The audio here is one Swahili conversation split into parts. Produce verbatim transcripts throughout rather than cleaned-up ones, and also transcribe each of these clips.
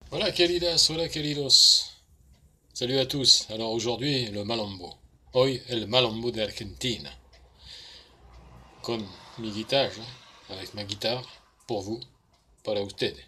Hola queridas, hola queridos. Salut à tous. Alors aujourd'hui, le Malambo. Hoy, el Malambo de Argentina. Con mi guitarra, avec ma guitare, pour vous, para ustedes.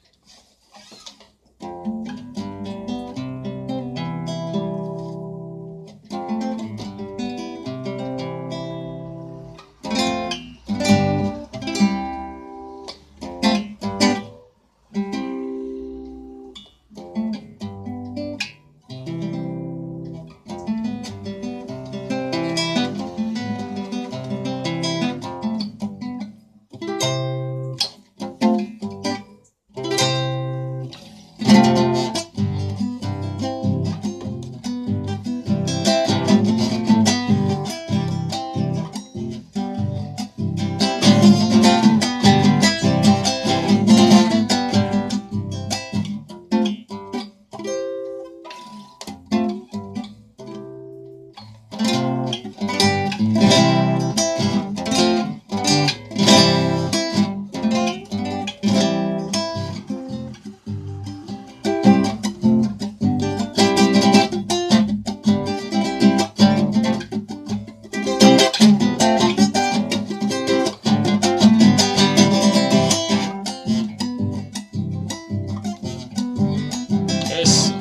Es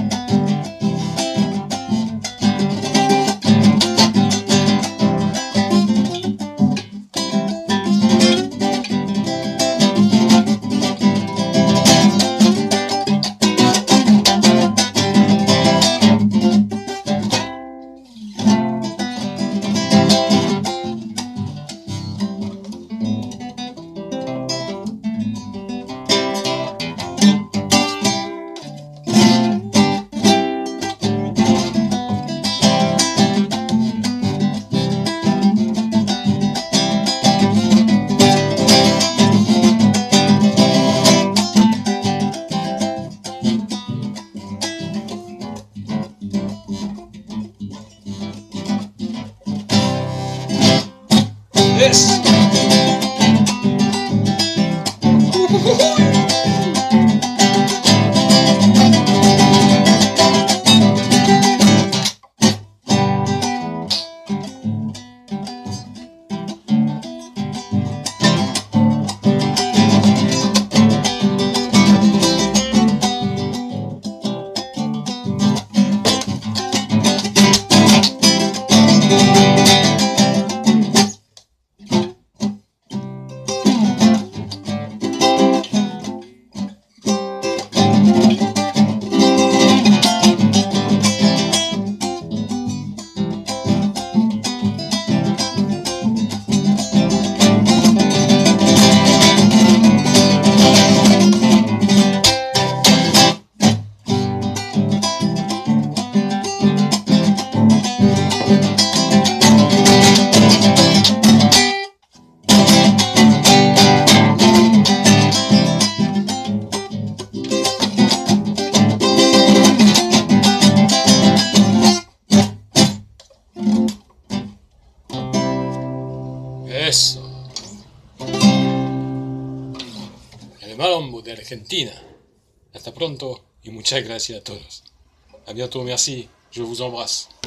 Es Eso. El Malambo de Argentina. Hasta pronto y muchas gracias a todos. A bientôt, merci. Je vous embrasse.